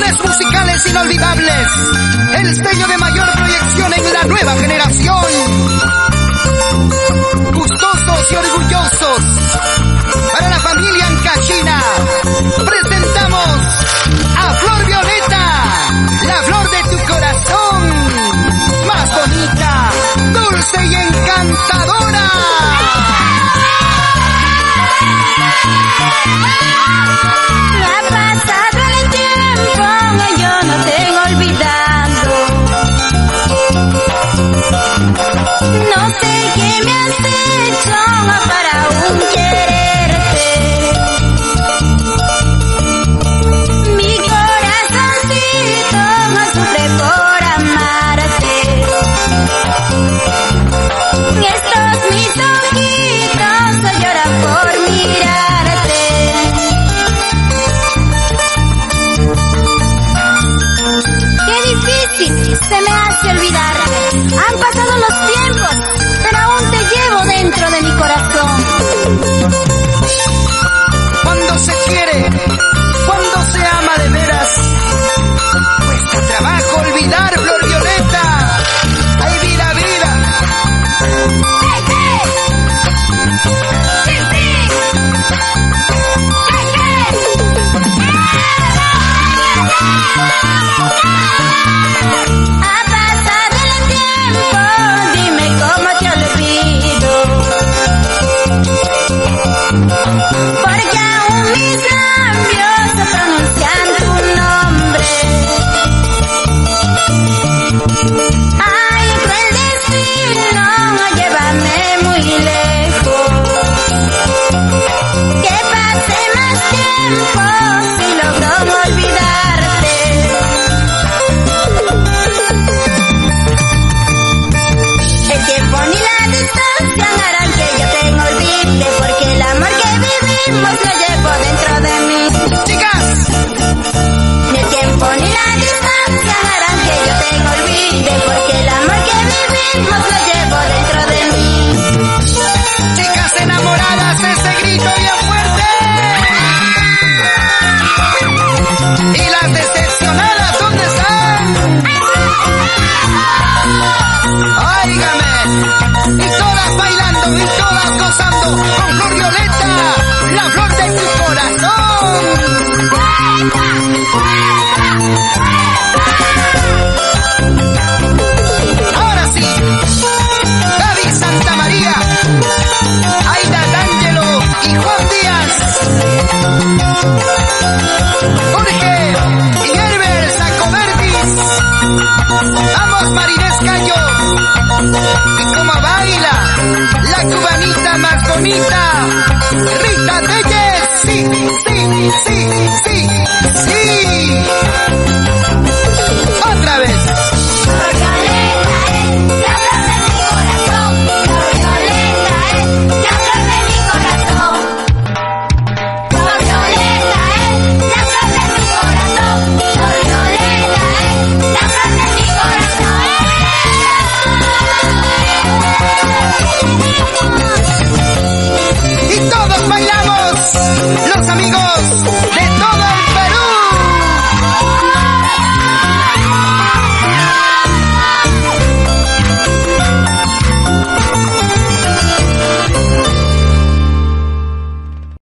Videoclips musicales inolvidables. El sello de mayor proyección en la nueva generación. Gustosos y orgullosos. Para la familia Ancachina, presentamos a Flor Violeta, la flor de tu corazón. Más bonita, dulce y encantadora. Ha pasado el tiempo, yo no tengo olvidado. No sé qué me has hecho para aún quererte. Mi corazoncito sufre por amarte. Estos mis ojitos lloran por mirarte. Qué difícil se me hace olvidarte. Han pasado los tiempos, pero aún te llevo dentro de mi corazón. Cuando se quiere, cuando se ama de veras, cuesta trabajo olvidar, Flor Violeta. Ay, vida, vida. Ha pasado el tiempo, dime cómo te olvido. Porque aún mis labios pronuncian tu nombre. Ay, cruel destino, llévame muy lejos. Que pase más tiempo si logro olvidarte. El tiempo ni la distancia harán que yo te olvide, porque el amor que vivimos lo llevo dentro de mí. Chicas, Ni el tiempo ni la distancia harán que yo te olvide, porque el amor que vivimos lo llevo dentro de mí. chicas enamoradas, ese grito bien fuerte. Y las decepcionadas, ¿dónde están? Óigame. Y todas bailando, y todas gozando con Flor Violeta, la flor de tu corazón. Ahora sí, Gaby Santamaría, Aida D'Angelo y Juan Díaz. Jorge